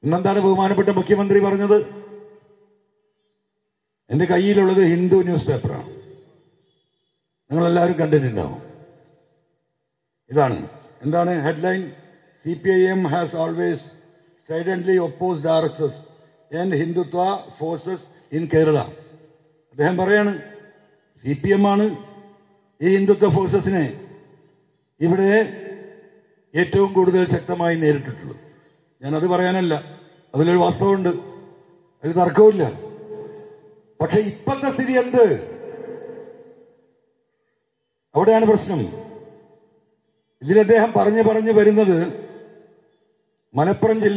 ഇന്നെന്താണ് ബഹുമാനപ്പെട്ട മുഖ്യമന്ത്രി പറഞ്ഞത്? എന്റെ കയ്യിലുള്ളത് ഹിന്ദു ന്യൂസ് പേപ്പറാണ്, നിങ്ങളെല്ലാവരും കണ്ടിട്ടുണ്ടാവും. ഇതാണ് എന്താണ് headline? CPIM has always stridently opposed RSS and Hindutva forces in Kerala. അദ്ദേഹം പറയാണ് CPM ആണ് ഈ ഹിന്ദുത്വ ഫോഴ്സസിനെ ഇവിടെ ഏറ്റവും കൂടുതൽ ശക്തമായി നേരിട്ടിട്ടുള്ളത്. ഞാനത് പറയാനല്ല, അതിലൊരു വാസ്തവമുണ്ട്, അതിൽ തർക്കവുമില്ല. പക്ഷെ ഇപ്പോഴത്തെ സ്ഥിതി എന്ത്? അവിടെയാണ് പ്രശ്നം. ഇതിൽ അദ്ദേഹം പറഞ്ഞു വരുന്നത് മലപ്പുറം ജില്ല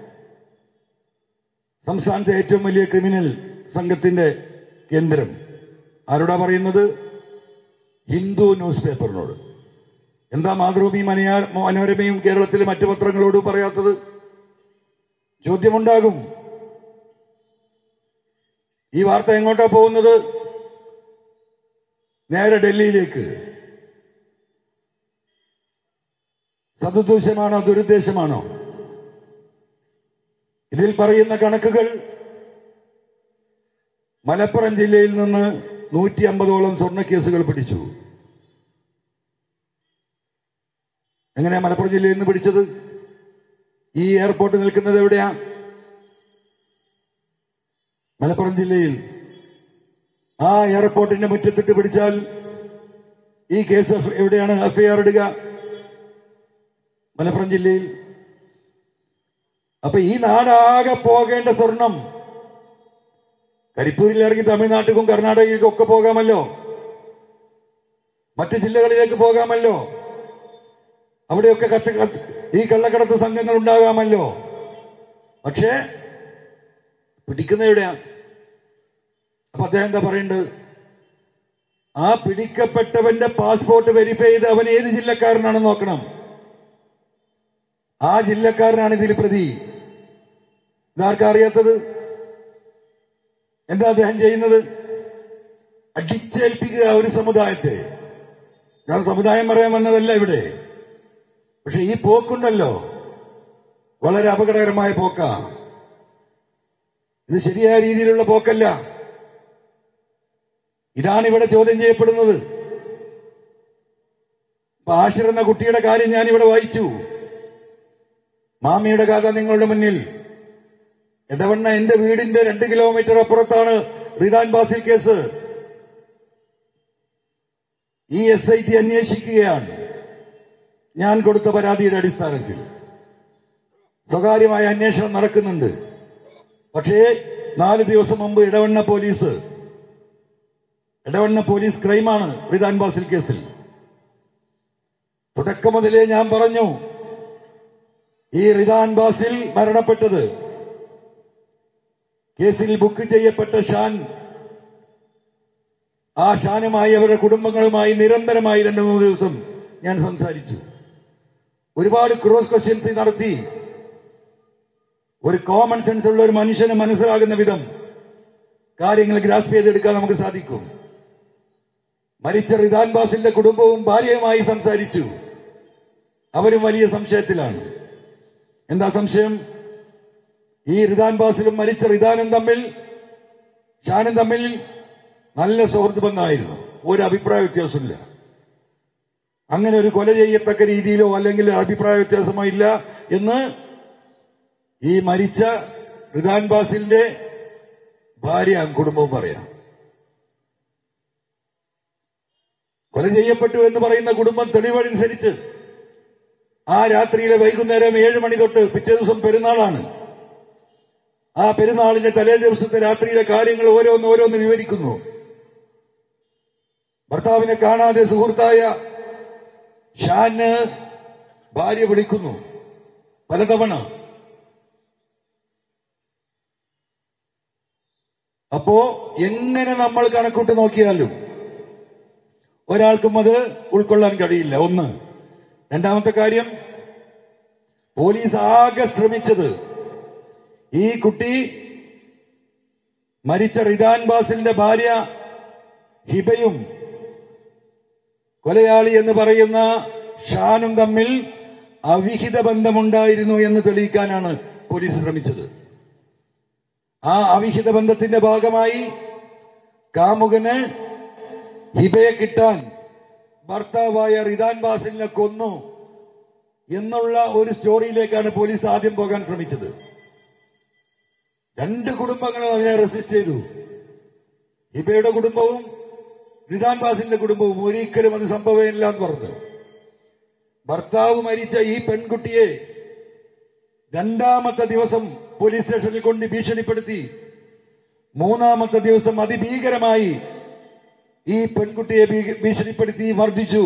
സംസ്ഥാനത്തെ ഏറ്റവും വലിയ ക്രിമിനൽ സംഘത്തിന്റെ കേന്ദ്രം. ആരോടാ പറയുന്നത്? ഹിന്ദു ന്യൂസ് പേപ്പറിനോട്. എന്താ മാതൃഭൂമി മനോരമയും കേരളത്തിലെ മറ്റു പത്രങ്ങളോട് പറയാത്തത്? ചോദ്യമുണ്ടാകും. ഈ വാർത്ത എങ്ങോട്ടാ പോകുന്നത്? നേരെ ഡൽഹിയിലേക്ക്. സദുദ്ദേശമാണോ ദുരുദ്ദേശമാണോ? ഇതിൽ പറയുന്ന കണക്കുകൾ മലപ്പുറം ജില്ലയിൽ നിന്ന് 150ഓളം സ്വർണ്ണക്കേസുകൾ പിടിച്ചു. എങ്ങനെയാ മലപ്പുറം ജില്ലയിൽ നിന്ന് പിടിച്ചത്? ഈ എയർപോർട്ട് നിൽക്കുന്നത് എവിടെയാ? മലപ്പുറം ജില്ലയിൽ. ആ എയർപോർട്ടിന്റെ മുറ്റത്തിട്ട് പിടിച്ചാൽ ഈ കേസ് എവിടെയാണ് FIR ഇടുക? മലപ്പുറം ജില്ലയിൽ. അപ്പൊ ഈ നാടാകെ പോകേണ്ട സ്വർണം കരിപ്പൂരിൽ ഇറങ്ങി തമിഴ്നാട്ടിലും കർണാടകയിലേക്കും ഒക്കെ പോകാമല്ലോ, മറ്റു ജില്ലകളിലേക്ക് പോകാമല്ലോ, അവിടെയൊക്കെ ഈ കള്ളക്കടത്ത് സംഘങ്ങൾ ഉണ്ടാകാമല്ലോ. പക്ഷേ പിടിക്കുന്ന എവിടെയാ? അപ്പൊ അദ്ദേഹം എന്താ പറയേണ്ടത്? ആ പിടിക്കപ്പെട്ടവന്റെ പാസ്പോർട്ട് വെരിഫൈ ചെയ്ത് അവൻ ഏത് ജില്ലക്കാരനാണെന്ന് നോക്കണം. ആ ജില്ലക്കാരനാണ് ഇതിൽ പ്രതി. ഇതാർക്കാ അറിയാത്തത്? എന്താ അദ്ദേഹം ചെയ്യുന്നത്? അടിച്ചേൽപ്പിക്കുക ഒരു സമുദായത്തെ. ഞാൻ സമുദായം പറയാൻ വന്നതല്ല ഇവിടെ. പക്ഷെ ഈ പോക്കുണ്ടല്ലോ, വളരെ അപകടകരമായ പോക്കാ. ഇത് ശരിയായ രീതിയിലുള്ള പോക്കല്ല. ഇതാണ് ഇവിടെ ചോദ്യം ചെയ്യപ്പെടുന്നത്. ഇപ്പൊ ആഷിർ എന്ന കുട്ടിയുടെ കാര്യം ഞാൻ ഇവിടെ വായിച്ചു. മാമിയുടെ കഥ നിങ്ങളുടെ മുന്നിൽ. എടവണ്ണ എന്റെ വീടിന്റെ 2 കിലോമീറ്റർ അപ്പുറത്താണ് റിദാൻ ബാസിൽ കേസ്. ഈ SIT അന്വേഷിക്കുകയാണ് ഞാൻ കൊടുത്ത പരാതിയുടെ അടിസ്ഥാനത്തിൽ. സ്വകാര്യമായ അന്വേഷണം നടക്കുന്നുണ്ട്. പക്ഷേ 4 ദിവസം മുമ്പ് എടവണ്ണ പോലീസ് ക്രൈമാണ് റിദാൻ ബാസിൽ കേസിൽ. തുടക്കം മുതലേ ഞാൻ പറഞ്ഞു, ഈ റിദാൻ ബാസിൽ മരണപ്പെട്ടത് കേസിൽ ബുക്ക് ചെയ്യപ്പെട്ട ഷാൻ, ആ ഷാനുമായി അവരുടെ കുടുംബങ്ങളുമായി നിരന്തരമായി 2-3 ദിവസം ഞാൻ സംസാരിച്ചു. ഒരുപാട് ക്രോസ് ക്വസ്റ്റ്യൻസ് നടത്തി. ഒരു കോമൺ സെൻസ് ഉള്ള ഒരു മനുഷ്യന് മനസ്സിലാകുന്ന വിധം കാര്യങ്ങൾ ഗ്രാസ്പ് ചെയ്തെടുക്കാൻ നമുക്ക് സാധിക്കും. മരിച്ച റിദാൻ ബാസിന്റെ കുടുംബവും ഭാര്യയുമായി സംസാരിച്ചു. അവരും വലിയ സംശയത്തിലാണ്. എന്താ സംശയം? ഈ റിദാൻ ബാസിലും മരിച്ച റിദാനും ഷാനും തമ്മിൽ നല്ല സുഹൃത്ത് ബന്ധമായിരുന്നു. ഒരു അഭിപ്രായ വ്യത്യാസമില്ല. അങ്ങനെ ഒരു കൊല ചെയ്യത്തക്ക രീതിയിലോ അല്ലെങ്കിൽ അഭിപ്രായ വ്യത്യാസമോ ഇല്ല എന്ന് ഈ മരിച്ച റിദാൻ ബാസിലിന്റെ ഭാര്യ കുടുംബവും പറയാം. കൊല ചെയ്യപ്പെട്ടു എന്ന് പറയുന്ന കുടുംബം തെളിവനുസരിച്ച് ആ രാത്രിയിലെ വൈകുന്നേരം 7 മണി തൊട്ട് പിറ്റേ ദിവസം പെരുന്നാളാണ്. ആ പെരുന്നാളിന്റെ തലേ ദിവസത്തെ രാത്രിയിലെ കാര്യങ്ങൾ ഓരോന്ന് വിവരിക്കുന്നു. ഭർത്താവിനെ കാണാതെ സുഹൃത്തായ ഷാന് ഭാര്യ വിളിക്കുന്നു പലതവണ. അപ്പോ എങ്ങനെ നമ്മൾ കണക്കൂട്ട് നോക്കിയാലും ഒരാൾക്കും അത് ഉൾക്കൊള്ളാൻ കഴിയില്ല. ഒന്ന്. രണ്ടാമത്തെ കാര്യം, പോലീസ് ആകെ ശ്രമിച്ചത് ഈ കുട്ടി മരിച്ച റിദാൻ ബാസിലിന്റെ ഭാര്യ ഹിബയും കൊലയാളി എന്ന് പറയുന്ന ഷാനും തമ്മിൽ അവിഹിത ബന്ധമുണ്ടായിരുന്നു എന്ന് തെളിയിക്കാനാണ് പോലീസ് ശ്രമിച്ചത്. ആ അവിഹിത ബന്ധത്തിന്റെ ഭാഗമായി കാമുകന് ഹിബയെ കിട്ടാൻ ഭർത്താവായ റിദാൻ ബാസിലിനെ കൊന്നു എന്നുള്ള ഒരു സ്റ്റോറിയിലേക്കാണ് പോലീസ് ആദ്യം പോകാൻ ശ്രമിച്ചത്. 2 കുടുംബങ്ങളും അതിനെ റെസിസ്റ്റ് ചെയ്തു. ഹിബയുടെ കുടുംബവും റിദാൻ ബാസിലിന്റെ കുടുംബവും ഒരിക്കലും അത് സംഭവമില്ല എന്ന് പറഞ്ഞു. ഭർത്താവ് മരിച്ച ഈ പെൺകുട്ടിയെ 2ാമത്തെ ദിവസം പോലീസ് സ്റ്റേഷനിൽ കൊണ്ട് ഭീഷണിപ്പെടുത്തി. 3ാമത്തെ ദിവസം അതിഭീകരമായി ഈ പെൺകുട്ടിയെ ഭീഷണിപ്പെടുത്തി മർദ്ദിച്ചു.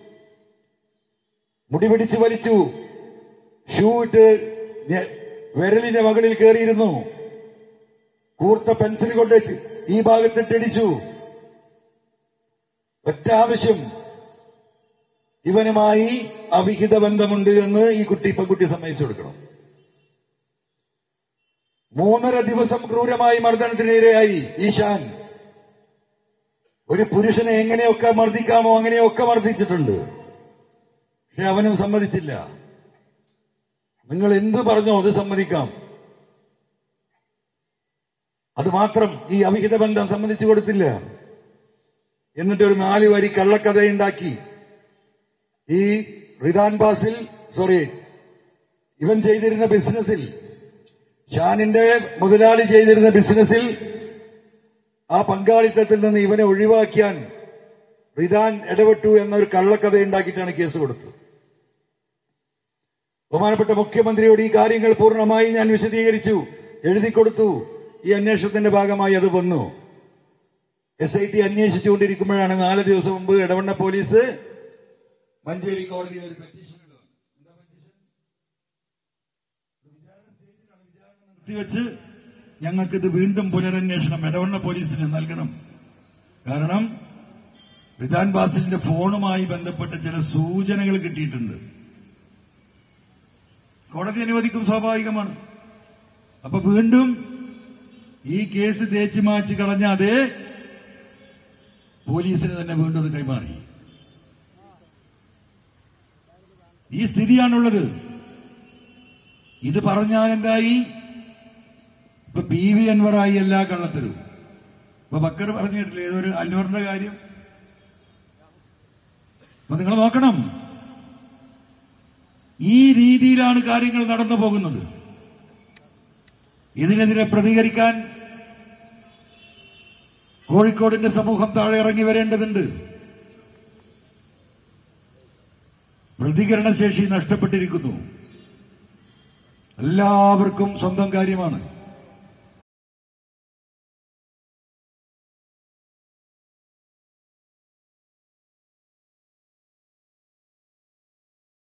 മുടി പിടിച്ചു വലിച്ചു. ഷൂ ഇട്ട് വിരലിന്റെ മകളിൽ കയറിയിരുന്നു. കൂർത്ത പെൻസിൽ കൊണ്ട് ഈ ഭാഗത്തിട്ടടിച്ചു. ഒറ്റ ആവശ്യം, ഇവനുമായി അവിഹിത ബന്ധമുണ്ട് എന്ന് ഈ പെൺകുട്ടി സമ്മതിച്ചു കൊടുക്കണം. 3.5 ദിവസം ക്രൂരമായി മർദ്ദനത്തിനിരയായി ഈ ഷാൻ. ഒരു പുരുഷനെ എങ്ങനെയൊക്കെ മർദ്ദിക്കാമോ അങ്ങനെയൊക്കെ മർദ്ദിച്ചിട്ടുണ്ട്. പക്ഷെ അവനും സമ്മതിച്ചില്ല. നിങ്ങൾ എന്ത് പറഞ്ഞോ അത് സമ്മതിക്കാം. അത് മാത്രം ഈ അവിഹിത ബന്ധം സമ്മതിച്ചു കൊടുത്തില്ല. എന്നിട്ട് ഒരു 4 വരി കള്ളക്കഥയുണ്ടാക്കി ഈ റിദാൻ ബാസിൽ ഇവൻ ചെയ്തിരുന്ന ബിസിനസ്സിൽ, ഷാനിന്റെ മുതലാളി ചെയ്തിരുന്ന ബിസിനസ്സിൽ ആ പങ്കാളിത്തത്തിൽ നിന്ന് ഇവനെ ഒഴിവാക്കിയാൻ റിദാൻ ഇടപെട്ടു എന്നൊരു കള്ളക്കഥ ഉണ്ടാക്കിയിട്ടാണ് കേസ് കൊടുത്തത്. ബഹുമാനപ്പെട്ട മുഖ്യമന്ത്രിയോട് ഈ കാര്യങ്ങൾ പൂർണ്ണമായി ഞാൻ വിശദീകരിച്ചു, എഴുതി കൊടുത്തു. ഈ അന്വേഷണത്തിന്റെ ഭാഗമായി അത് വന്നു. SIT അന്വേഷിച്ചുകൊണ്ടിരിക്കുമ്പോഴാണ് 4 ദിവസം മുമ്പ് എടവണ്ണ പോലീസ് മഞ്ചേരി കോടതിയിൽ ഒരു പെറ്റീഷൻ നിർത്തിവെച്ച് ഞങ്ങൾക്കിത് വീണ്ടും പുനരന്വേഷണം എടവണ്ണ പോലീസിന് നൽകണം. കാരണം റിദാൻ ബാസിലിന്റെ ഫോണുമായി ബന്ധപ്പെട്ട ചില സൂചനകൾ കിട്ടിയിട്ടുണ്ട്. കോടതി അനുവദിക്കും, സ്വാഭാവികമാണ്. അപ്പൊ വീണ്ടും ഈ കേസ് തേച്ചു മാച്ച് കളഞ്ഞ അതേ പോലീസിന് തന്നെ വീണ്ടും അത് കൈമാറി. ഈ സ്ഥിതിയാണുള്ളത്. ഇത് പറഞ്ഞാൽ എന്തായി? ഇപ്പൊ PV അൻവറായി എല്ലാ കള്ളത്തരും. ഇപ്പൊ ബക്കർ പറഞ്ഞിട്ടില്ലേ ഏതൊരു അൻവറിന്റെ കാര്യം? അപ്പൊ നിങ്ങൾ നോക്കണം, ഈ രീതിയിലാണ് കാര്യങ്ങൾ നടന്നു പോകുന്നത്. ഇതിനെതിരെ പ്രതികരിക്കാൻ കോഴിക്കോടിന്റെ സമൂഹം താഴെ ഇറങ്ങി വരേണ്ടതുണ്ട്. പ്രതികരണശേഷി നഷ്ടപ്പെട്ടിരിക്കുന്നു. എല്ലാവർക്കും സ്വന്തം കാര്യമാണ്.